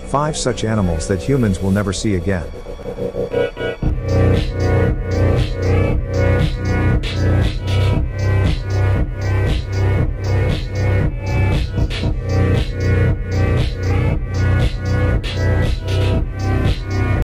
5 such animals that humans will never see again.